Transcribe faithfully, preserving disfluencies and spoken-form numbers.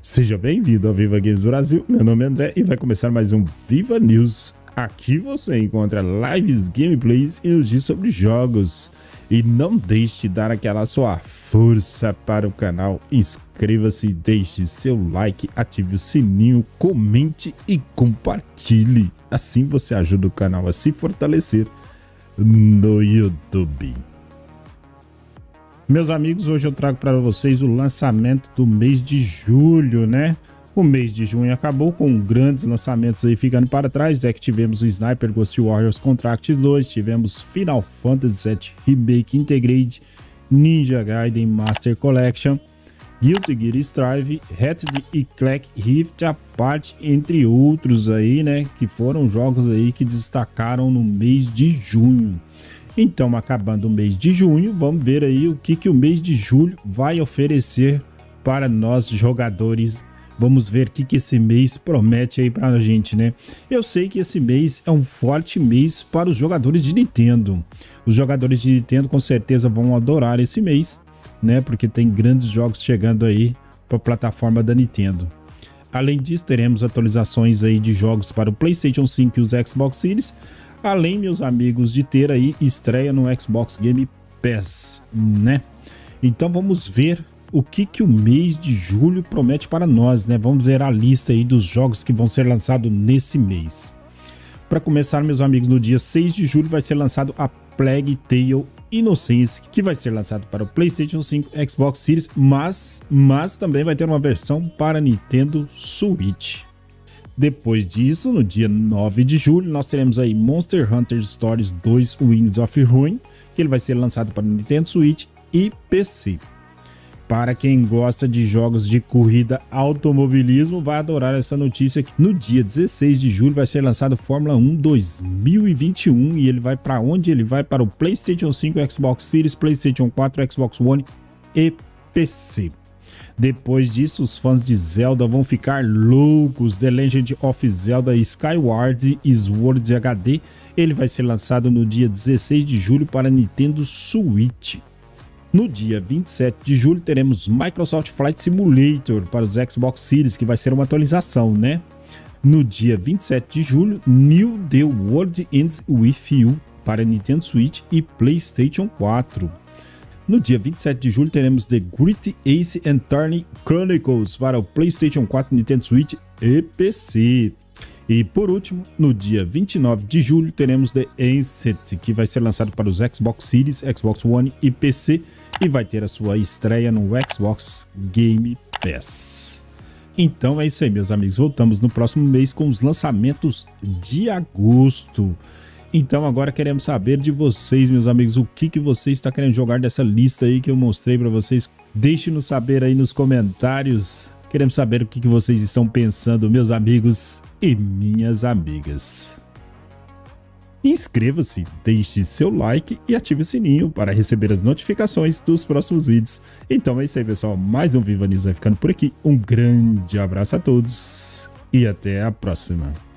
Seja bem-vindo ao Viva Games Brasil, meu nome é André e vai começar mais um Viva News. Aqui você encontra lives, gameplays e notícias sobre jogos. E não deixe de dar aquela sua força para o canal, inscreva-se, deixe seu like, ative o sininho, comente e compartilhe. Assim você ajuda o canal a se fortalecer no YouTube. Meus amigos, hoje eu trago para vocês o lançamento do mês de julho, né? O mês de junho acabou com grandes lançamentos aí ficando para trás. É que tivemos o Sniper Ghost Warriors Contract dois, tivemos Final Fantasy sete Remake Integrate, Ninja Gaiden Master Collection, Guilty Gear Strive, Hatred e Clank Rift Apart, entre outros aí, né? Que foram jogos aí que destacaram no mês de junho. Então, acabando o mês de junho, vamos ver aí o que, que o mês de julho vai oferecer para nós jogadores. Vamos ver o que, que esse mês promete aí para a gente, né? Eu sei que esse mês é um forte mês para os jogadores de Nintendo. Os jogadores de Nintendo com certeza vão adorar esse mês, né? Porque tem grandes jogos chegando aí para a plataforma da Nintendo. Além disso, teremos atualizações aí de jogos para o PlayStation cinco e os Xbox Series. Além, meus amigos, de ter aí estreia no Xbox Game Pass, né? Então vamos ver o que que o mês de julho promete para nós, né? Vamos ver a lista aí dos jogos que vão ser lançados nesse mês. Para começar, meus amigos, no dia seis de julho vai ser lançado a Plague Tale Innocence, que vai ser lançado para o PlayStation cinco, Xbox Series, mas, mas também vai ter uma versão para Nintendo Switch. Depois disso, no dia nove de julho, nós teremos aí Monster Hunter Stories dois Wings of Ruin, que ele vai ser lançado para Nintendo Switch e P C. Para quem gosta de jogos de corrida automobilismo, vai adorar essa notícia que no dia dezesseis de julho vai ser lançado Fórmula um dois mil e vinte e um e ele vai para onde? Ele vai para o PlayStation cinco, Xbox Series, PlayStation quatro, Xbox One e P C. Depois disso, os fãs de Zelda vão ficar loucos. The Legend of Zelda Skyward Sword H D, ele vai ser lançado no dia dezesseis de julho para Nintendo Switch. No dia vinte e sete de julho teremos Microsoft Flight Simulator para os Xbox Series, que vai ser uma atualização, né? No dia vinte e sete de julho, New The World Ends With You para Nintendo Switch e PlayStation quatro. No dia vinte e sete de julho teremos The Great Ace Attorney Chronicles para o PlayStation quatro, Nintendo Switch e P C. E por último, no dia vinte e nove de julho teremos The Ancient, que vai ser lançado para os Xbox Series, Xbox One e P C e vai ter a sua estreia no Xbox Game Pass. Então é isso aí, meus amigos. Voltamos no próximo mês com os lançamentos de agosto. Então agora queremos saber de vocês, meus amigos, o que, que você está querendo jogar dessa lista aí que eu mostrei para vocês. Deixe-nos saber aí nos comentários. Queremos saber o que, que vocês estão pensando, meus amigos e minhas amigas. Inscreva-se, deixe seu like e ative o sininho para receber as notificações dos próximos vídeos. Então é isso aí, pessoal. Mais um Viva News vai ficando por aqui. Um grande abraço a todos e até a próxima.